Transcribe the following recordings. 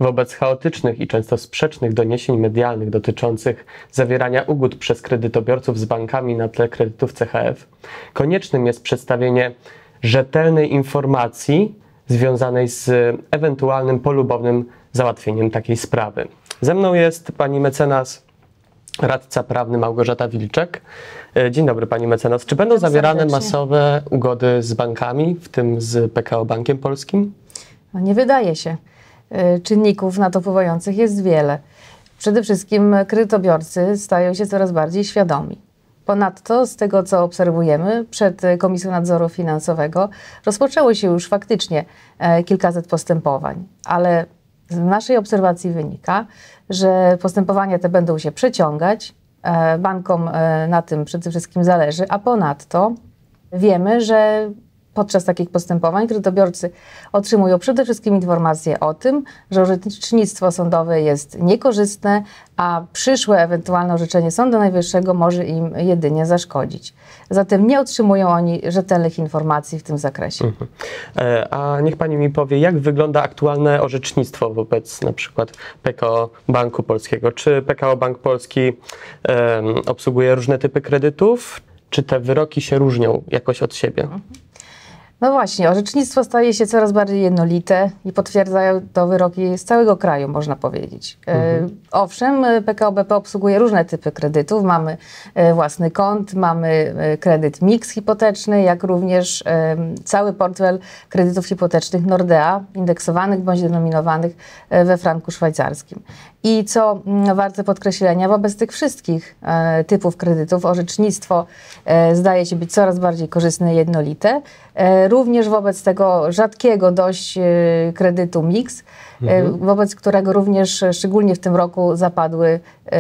Wobec chaotycznych i często sprzecznych doniesień medialnych dotyczących zawierania ugód przez kredytobiorców z bankami na tle kredytów CHF, koniecznym jest przedstawienie rzetelnej informacji związanej z ewentualnym polubownym załatwieniem takiej sprawy. Ze mną jest pani mecenas, radca prawny Małgorzata Wilczek. Dzień dobry pani mecenas. Czy będą zawierane masowe ugody z bankami, w tym z PKO Bankiem Polskim? No nie wydaje się. Czynników na to wpływających jest wiele. Przede wszystkim kredytobiorcy stają się coraz bardziej świadomi. Ponadto, z tego co obserwujemy, przed Komisją Nadzoru Finansowego rozpoczęło się już faktycznie kilkaset postępowań, ale z naszej obserwacji wynika, że postępowania te będą się przeciągać, bankom na tym przede wszystkim zależy, a ponadto wiemy, że podczas takich postępowań kredytobiorcy otrzymują przede wszystkim informacje o tym, że orzecznictwo sądowe jest niekorzystne, a przyszłe ewentualne orzeczenie Sądu Najwyższego może im jedynie zaszkodzić. Zatem nie otrzymują oni rzetelnych informacji w tym zakresie. A niech pani mi powie, jak wygląda aktualne orzecznictwo wobec na przykład PKO Banku Polskiego? Czy PKO Bank Polski obsługuje różne typy kredytów? Czy te wyroki się różnią jakoś od siebie? No właśnie, orzecznictwo staje się coraz bardziej jednolite i potwierdzają to wyroki z całego kraju, można powiedzieć. Owszem, PKO BP obsługuje różne typy kredytów. Mamy własny kont, mamy kredyt mix hipoteczny, jak również cały portfel kredytów hipotecznych Nordea, indeksowanych bądź denominowanych we franku szwajcarskim. I co warte podkreślenia, wobec tych wszystkich typów kredytów orzecznictwo zdaje się być coraz bardziej korzystne i jednolite. Również wobec tego rzadkiego dość kredytu mix, wobec którego również szczególnie w tym roku zapadły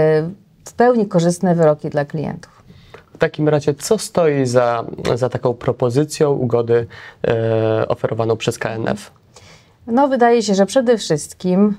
w pełni korzystne wyroki dla klientów. W takim razie co stoi za taką propozycją ugody oferowaną przez KNF? No wydaje się, że przede wszystkim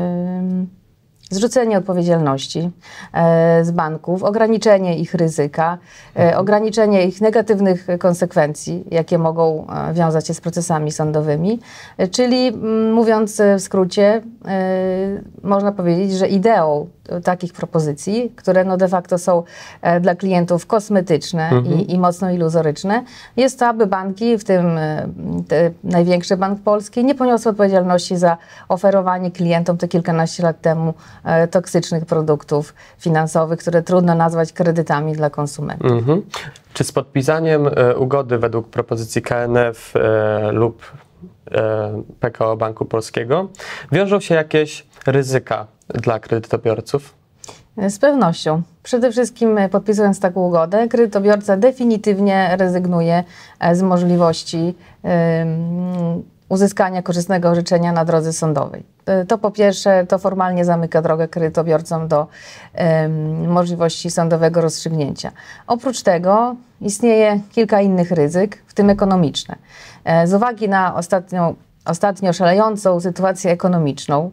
zrzucenie odpowiedzialności z banków, ograniczenie ich ryzyka, ograniczenie ich negatywnych konsekwencji, jakie mogą wiązać się z procesami sądowymi. Czyli mówiąc w skrócie, można powiedzieć, że ideą takich propozycji, które no de facto są dla klientów kosmetyczne i mocno iluzoryczne, jest to, aby banki, w tym największy Bank Polski, nie poniosły odpowiedzialności za oferowanie klientom te kilkanaście lat temu toksycznych produktów finansowych, które trudno nazwać kredytami dla konsumentów. Czy z podpisaniem ugody według propozycji KNF lub PKO Banku Polskiego wiążą się jakieś ryzyka dla kredytobiorców? Z pewnością. Przede wszystkim podpisując taką ugodę, kredytobiorca definitywnie rezygnuje z możliwości uzyskania korzystnego orzeczenia na drodze sądowej. To po pierwsze, to formalnie zamyka drogę kredytobiorcom do możliwości sądowego rozstrzygnięcia. Oprócz tego istnieje kilka innych ryzyk, w tym ekonomiczne. Z uwagi na ostatnio szalejącą sytuację ekonomiczną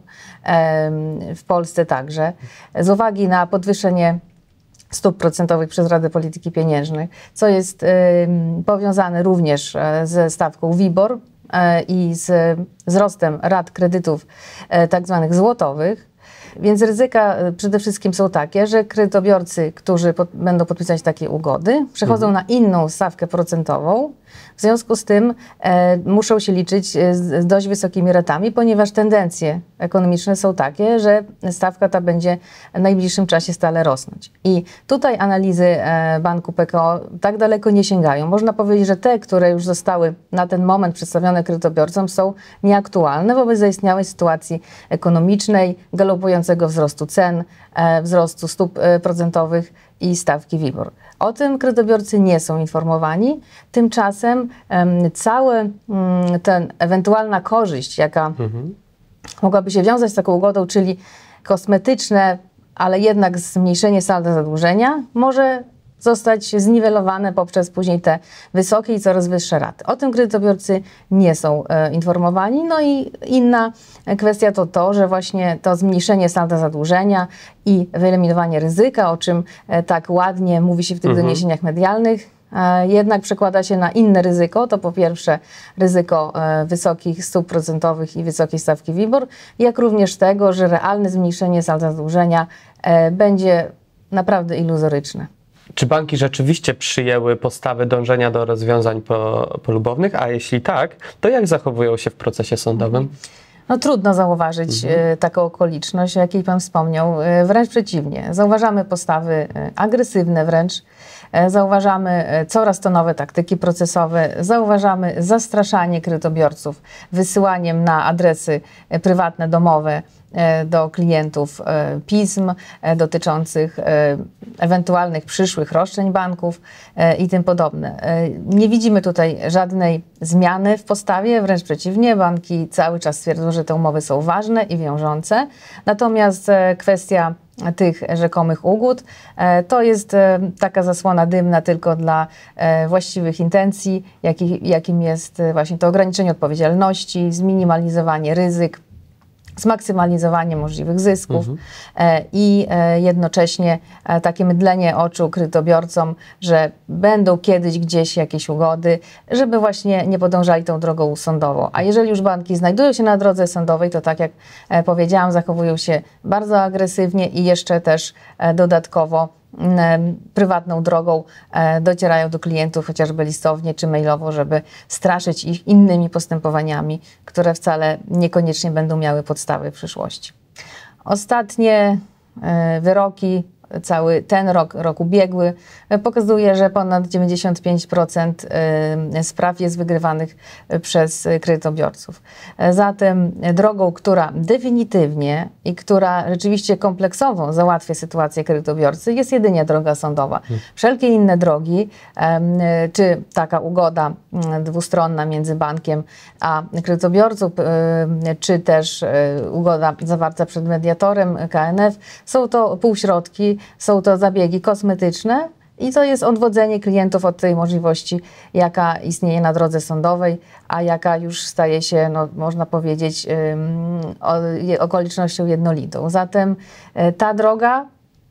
w Polsce także, z uwagi na podwyższenie stóp procentowych przez Radę Polityki Pieniężnej, co jest powiązane również ze stawką WIBOR i z wzrostem rat kredytów tak zwanych złotowych. Więc ryzyka przede wszystkim są takie, że kredytobiorcy, którzy będą podpisać takie ugody, przechodzą na inną stawkę procentową. W związku z tym muszą się liczyć z dość wysokimi ratami, ponieważ tendencje ekonomiczne są takie, że stawka ta będzie w najbliższym czasie stale rosnąć. I tutaj analizy Banku PKO tak daleko nie sięgają. Można powiedzieć, że te, które już zostały na ten moment przedstawione kredytobiorcom, są nieaktualne wobec zaistniałej sytuacji ekonomicznej, galopującego wzrostu cen, wzrostu stóp procentowych i stawki WIBOR. O tym kredytobiorcy nie są informowani. Tymczasem cała ten ewentualna korzyść, jaka mogłaby się wiązać z taką ugodą, czyli kosmetyczne, ale jednak zmniejszenie salda zadłużenia, może zostać zniwelowane poprzez później te wysokie i coraz wyższe raty. O tym kredytobiorcy nie są informowani. No i inna kwestia to to, że właśnie to zmniejszenie salda zadłużenia i wyeliminowanie ryzyka, o czym tak ładnie mówi się w tych doniesieniach medialnych, jednak przekłada się na inne ryzyko. To po pierwsze ryzyko wysokich stóp procentowych i wysokiej stawki WIBOR, jak również tego, że realne zmniejszenie salda zadłużenia będzie naprawdę iluzoryczne. Czy banki rzeczywiście przyjęły postawę dążenia do rozwiązań polubownych, a jeśli tak, to jak zachowują się w procesie sądowym? No trudno zauważyć taką okoliczność, o jakiej Pan wspomniał. Wręcz przeciwnie. Zauważamy postawy agresywne wręcz. Zauważamy coraz to nowe taktyki procesowe. Zauważamy zastraszanie kredytobiorców wysyłaniem na adresy prywatne, domowe do klientów pism dotyczących ewentualnych przyszłych roszczeń banków i tym podobne. Nie widzimy tutaj żadnej zmiany w postawie, wręcz przeciwnie, banki cały czas twierdzą, że te umowy są ważne i wiążące. Natomiast kwestia tych rzekomych ugód to jest taka zasłona dymna tylko dla właściwych intencji, jakim jest właśnie to ograniczenie odpowiedzialności, zminimalizowanie ryzyk, zmaksymalizowanie możliwych zysków i jednocześnie takie mydlenie oczu kredytobiorcom, że będą kiedyś gdzieś jakieś ugody, żeby właśnie nie podążali tą drogą sądową. A jeżeli już banki znajdują się na drodze sądowej, to tak jak powiedziałam, zachowują się bardzo agresywnie i jeszcze też dodatkowo prywatną drogą docierają do klientów, chociażby listownie czy mailowo, żeby straszyć ich innymi postępowaniami, które wcale niekoniecznie będą miały podstawy w przyszłości. Ostatnie wyroki, cały ten rok ubiegły, pokazuje, że ponad 95% spraw jest wygrywanych przez kredytobiorców. Zatem drogą, która definitywnie i która rzeczywiście kompleksowo załatwia sytuację kredytobiorcy, jest jedynie droga sądowa. Wszelkie inne drogi, czy taka ugoda dwustronna między bankiem a kredytobiorcą, czy też ugoda zawarta przed mediatorem KNF, są to półśrodki, są to zabiegi kosmetyczne i to jest odwodzenie klientów od tej możliwości, jaka istnieje na drodze sądowej, a jaka już staje się, no, można powiedzieć, okolicznością jednolitą. Zatem ta droga,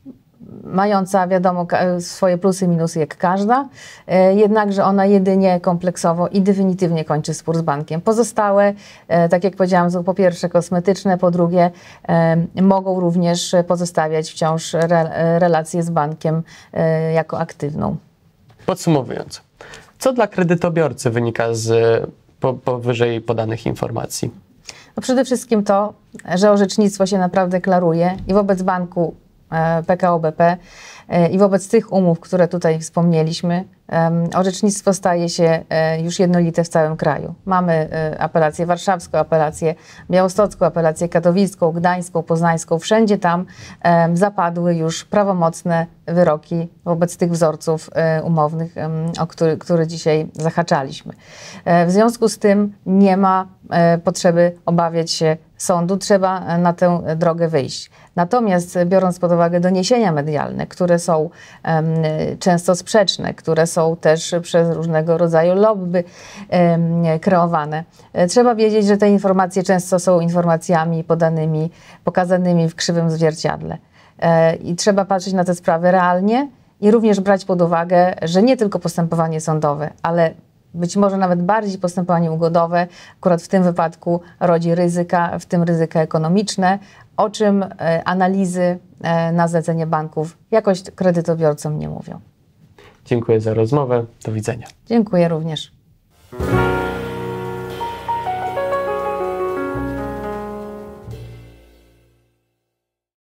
mająca, wiadomo, swoje plusy i minusy jak każda, jednakże ona jedynie kompleksowo i definitywnie kończy spór z bankiem. Pozostałe, tak jak powiedziałam, są po pierwsze kosmetyczne, po drugie mogą również pozostawiać wciąż relację z bankiem jako aktywną. Podsumowując, co dla kredytobiorcy wynika z powyżej podanych informacji? No przede wszystkim to, że orzecznictwo się naprawdę klaruje i wobec banku PKO BP i wobec tych umów, które tutaj wspomnieliśmy, orzecznictwo staje się już jednolite w całym kraju. Mamy apelację warszawską, apelację białostocką, apelację katowicką, gdańską, poznańską. Wszędzie tam zapadły już prawomocne wyroki wobec tych wzorców umownych, o które dzisiaj zahaczaliśmy. W związku z tym nie ma potrzeby obawiać się sądu, trzeba na tę drogę wyjść. Natomiast biorąc pod uwagę doniesienia medialne, które są często sprzeczne, które są też przez różnego rodzaju lobby kreowane, trzeba wiedzieć, że te informacje często są informacjami podanymi, pokazanymi w krzywym zwierciadle. I trzeba patrzeć na te sprawy realnie i również brać pod uwagę, że nie tylko postępowanie sądowe, ale być może nawet bardziej postępowanie ugodowe, akurat w tym wypadku rodzi ryzyka, w tym ryzyka ekonomiczne, o czym analizy na zlecenie banków jakoś kredytobiorcom nie mówią. Dziękuję za rozmowę. Do widzenia. Dziękuję również.